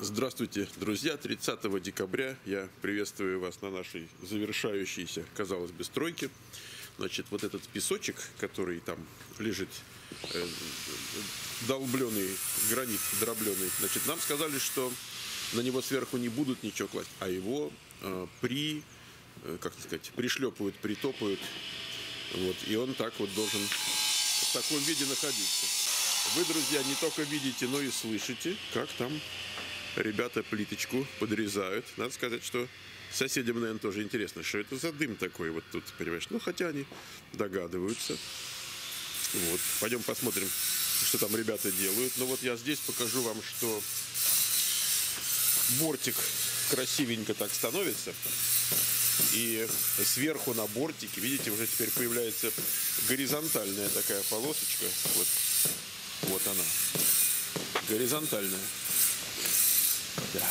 Здравствуйте, друзья! 30 декабря я приветствую вас на нашей завершающейся, казалось бы, стройке. Значит, вот этот песочек, который там лежит, долбленый гранит, дробленый, значит, нам сказали, что на него сверху не будут ничего класть, а его пришлепывают, притопают. Вот, и он так вот должен в таком виде находиться. Вы, друзья, не только видите, но и слышите, как там ребята плиточку подрезают. Надо сказать, что соседям, наверное, тоже интересно, что это за дым такой вот тут, понимаешь? Ну, хотя они догадываются. Вот. Пойдем посмотрим, что там ребята делают. Ну, вот я здесь покажу вам, что бортик красивенько так становится. И сверху на бортике, видите, уже теперь появляется горизонтальная такая полосочка. Вот она. Горизонтальная. Да.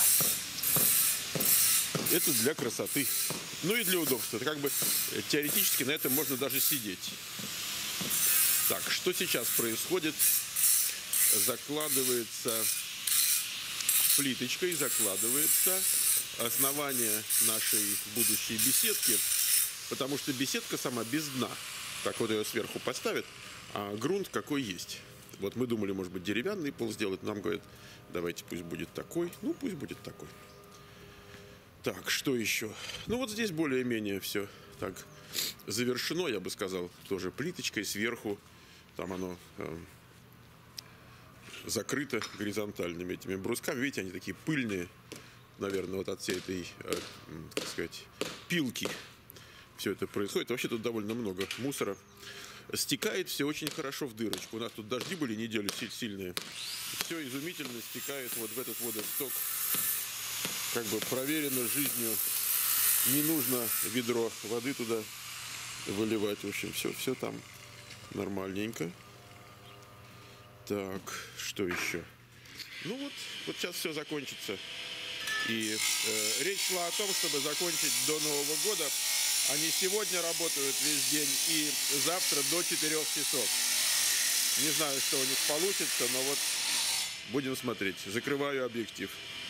Это для красоты. Ну и для удобства. Это как бы теоретически на этом можно даже сидеть. Так, что сейчас происходит? Закладывается плиточкой, закладывается основание нашей будущей беседки, потому что беседка сама без дна. Так вот ее сверху поставят, а грунт какой есть. Вот мы думали, может быть, деревянный пол сделать. Нам говорят, давайте пусть будет такой. Ну, пусть будет такой. Так, что еще? Ну, вот здесь более-менее все так завершено, я бы сказал, тоже плиточкой сверху. Там оно закрыто горизонтальными этими брусками. Видите, они такие пыльные, наверное, вот от всей этой, так сказать, пилки. Все это происходит. Вообще тут довольно много мусора. Стекает все очень хорошо в дырочку. У нас тут дожди были неделю сильные. Все изумительно стекает вот в этот водосток. Как бы проверено жизнью. Не нужно ведро воды туда выливать. В общем, все там нормальненько. Так, что еще? Ну вот сейчас все закончится. И речь шла о том, чтобы закончить до Нового года. Они сегодня работают весь день и завтра до 4 часов. Не знаю, что у них получится, но вот будем смотреть. Закрываю объектив.